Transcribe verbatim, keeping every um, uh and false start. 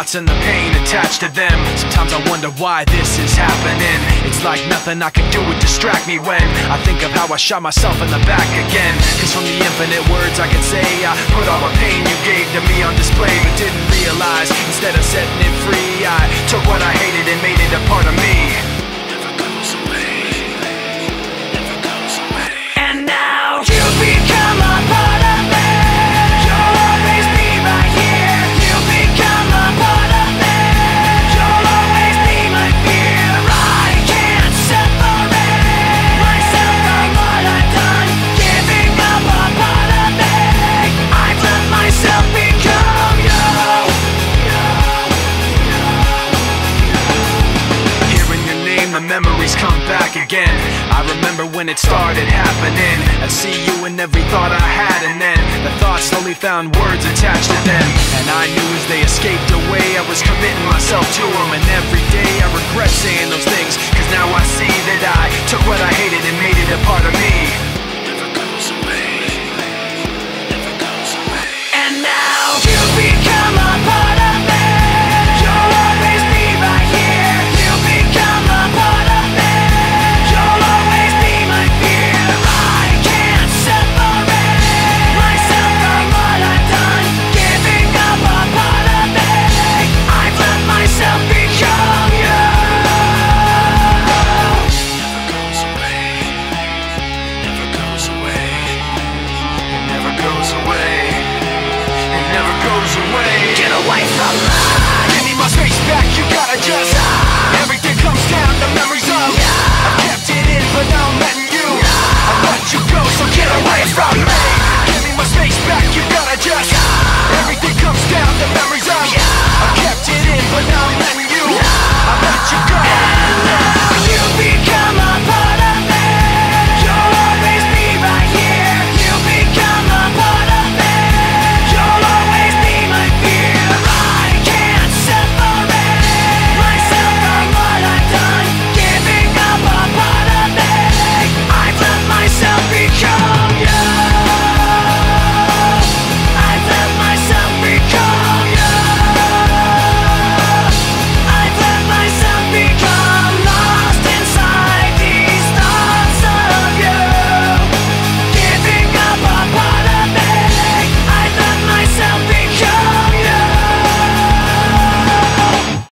thoughts and the pain attached to them. Sometimes I wonder why this is happening. It's like nothing I can do would distract me when I think of how I shot myself in the back again. Cause from the infinite words I can say, I put all the pain you gave to me on display, but didn't realize instead of setting it free, I took what I hated and made it a part of me. Never goes away, never goes away. And now you become a part of me. You'll always be right here. You become a part of me. You'll always be my fear. I can't separate myself from what I've done. Giving up a part of me. I've let myself become you. Hearing your name, the memories come back again. I remember when it started happening. I'd see you in every thought I had, and then the thoughts slowly found words attached to them. And I knew as they escaped away, I was committing myself to them. And every day I regret saying those things, cause now I see that I took what I hated and made it a part of me. Never goes away, never goes away. And now you become a part of me. You'll always be right here. You become a part of me. You'll always be my fear. I can't separate myself from what I've done. Giving up a part of me. I've let myself become you. Never goes away, never goes away. It never goes away, it never goes away. Get away from me. Give me my space back, you gotta just everything comes down to memories of I've kept it in, but now I'm letting you I've let you go, so get away from me. Give me my space back, you gotta just everything comes down to memories of I've kept it in, but now I'm letting you I've let you go.